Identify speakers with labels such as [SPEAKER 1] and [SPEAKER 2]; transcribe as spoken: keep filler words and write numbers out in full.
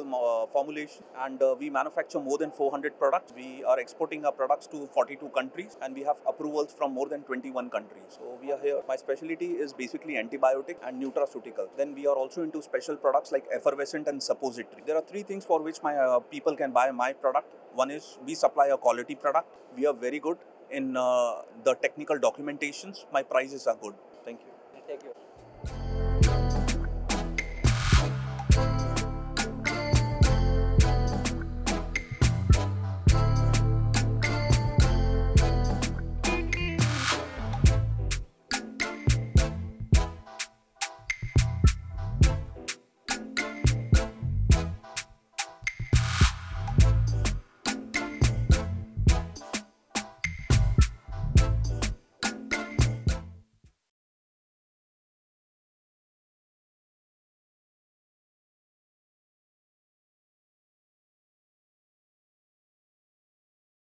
[SPEAKER 1] uh, formulation, and uh, we manufacture more than four hundred products. We are exporting our products to forty-two countries, and we have approvals from more than twenty-one countries. So we are here. My specialty is basically antibiotic and nutraceutical. Then we are also into special products like effervescent and suppository. There are three things for which my uh, people can buy my product. One is we supply a quality product. We are very good in uh, the technical documentations. My prices are good. Thank you.
[SPEAKER 2] Thank you.